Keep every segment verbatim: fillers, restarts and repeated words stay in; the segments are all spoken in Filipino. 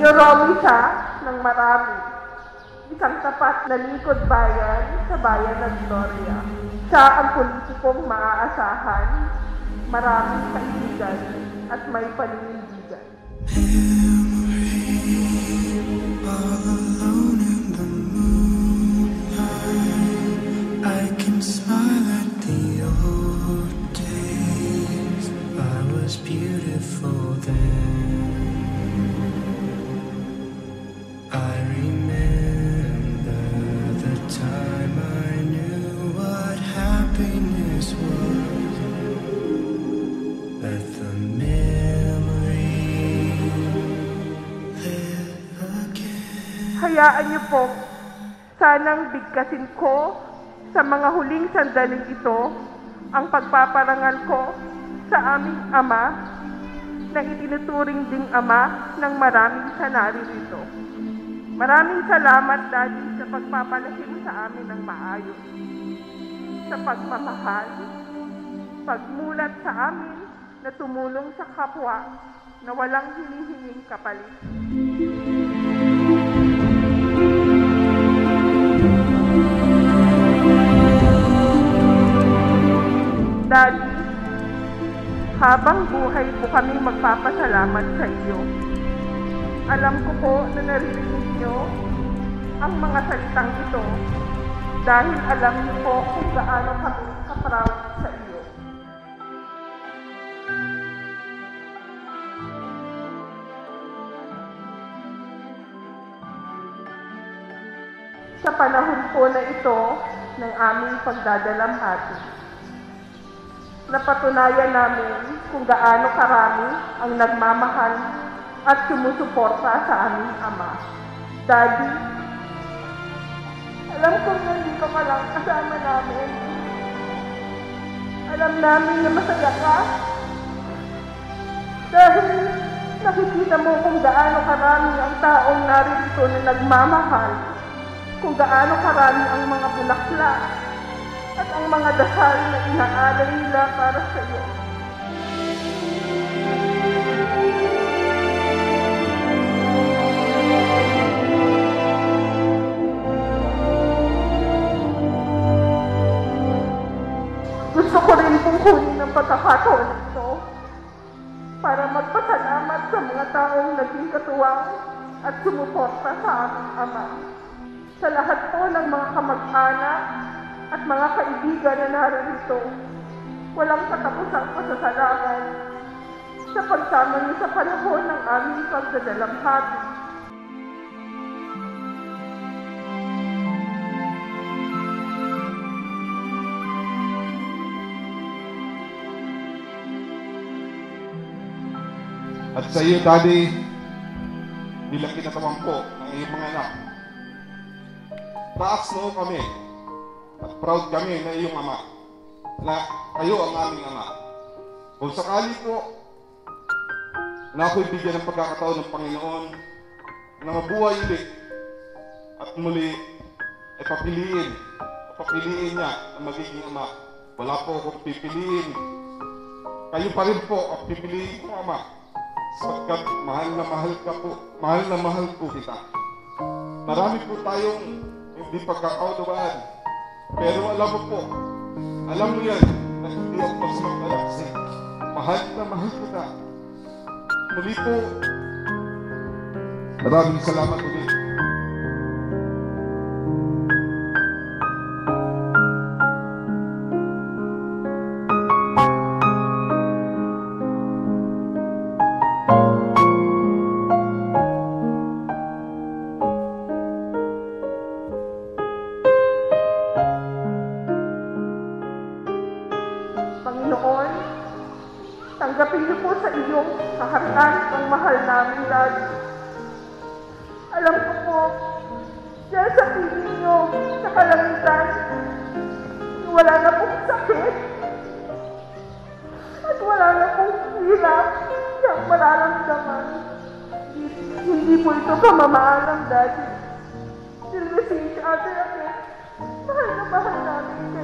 Romy siya ng marami. Isang tapat na lingkod bayan sa bayan ng Gloria. Siya ang politikong maaasahan, maraming kaibigan at may paninindigan. All alone in the moonlight, I can smile at the old days. I was beautiful then. I remember the time I knew what happiness was. Let the memory live again. Hayaan niyo po, sanang bigkasin ko sa mga huling sandaling ito ang pagpaparangal ko sa aming Ama na itinuturing ding Ama ng maraming sa naririto. Maraming salamat, Daddy, sa pagpapalaki mo sa amin ng maayos, sa pagmamahal, pagmulat sa amin na tumulong sa kapwa na walang hinihinging kapalit. Daddy, habang buhay po kaming magpapasalamat sa iyo. Alam ko po na naririnig niyo ang mga salitang ito dahil alam niyo po kung gaano kami ka-proud sa iyo. Sa panahon po na ito ng aming pagdadalamhati, napatunayan namin kung gaano karami ang nagmamahal at sumusuporta sa aming Ama. Daddy, alam kong nandito ka lang kasama namin. Alam namin na masaya ka dahil nakikita mo kung gaano karami ang taong narito na nagmamahal, kung gaano karami ang mga bulaklak at ang mga dasal na inaalay nila para sa iyo. Gusto ko rin pong kunin ng pagkakataon ito para magpasalamat sa mga taong naging katuwang at sumuporta sa aming Ama. Sa lahat po ng mga kamag-anak at mga kaibigan na narito, walang katapusang pasasalamat sa pagsama niyo sa panahon ng aming pagdadalamhati. At sa iyo, Daddy, bilang kinatawan po ng iyong mga anak, taas noo kami at proud kami na iyong Ama, na kayo ang aming Ama. Kung sakali po na ako'y bigyan ng pagkakataon ng Panginoon na mabuhay ulit at muli ay papiliin, papiliin niya ang magiging Ama, wala po akong pipiliin. Kayo pa rin po ang pipiliin ko, Ama, sapagkat mahal na mahal ka po, mahal na mahal po kita. Marami po tayong hindi pagkakaunawaan, pero alam mo po, alam mo yan, na hindi ako masamang kasi mahal na mahal kita. Muli po, maraming salamat ulit. Panginoon, tanggapin niyo po sa iyong kaharian ang mahal namin, Daddy. Alam ko po, dyan sa piling niyo, sa kalangitan, wala na pong sakit, at wala na pong hirap, siyang mararamdaman. Hindi, hindi po ito kamamaalam, Daddy. Silvesin si Ate Ate, mahal na mahal namin kayo.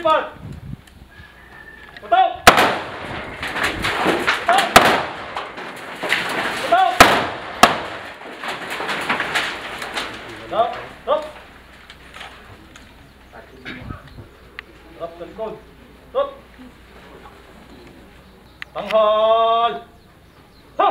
Principal! Pataw! Pataw! Pataw! Pataw! Stop! Stop sa likod! Stop! Tanghal! Ha!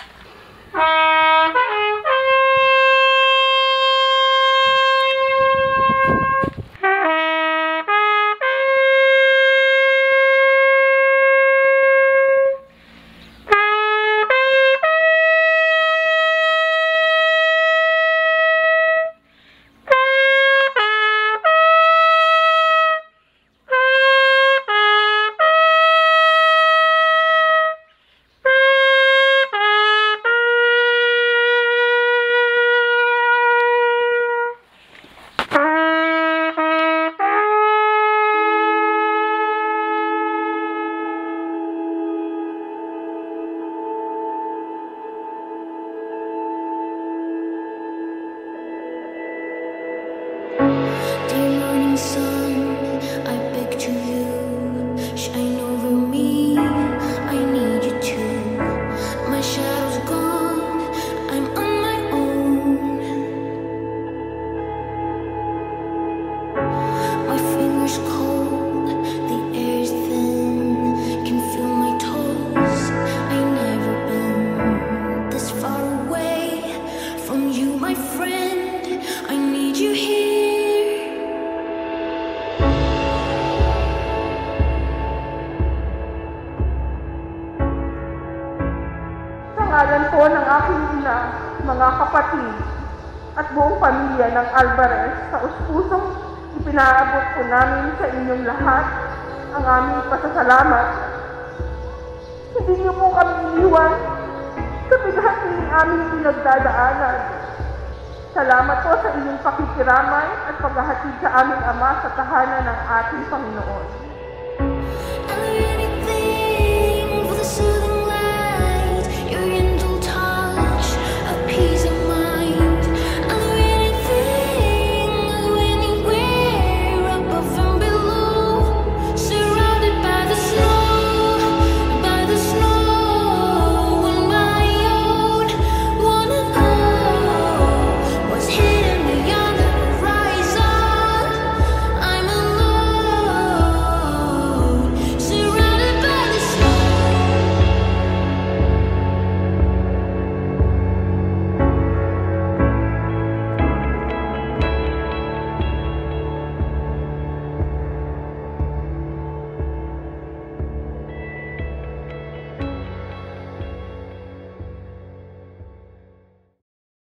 Ngalan po ng aking ina, mga kapatid, at buong pamilya ng Alvarez, sa us-pusong ipinaabot po namin sa inyong lahat ang aming pasasalamat. Hindi niyo po kami iniwan sa bighating aming pinagdadaanan. Salamat po sa inyong pakikiramay at paghahatid sa aming Ama sa tahanan ng ating Panginoon.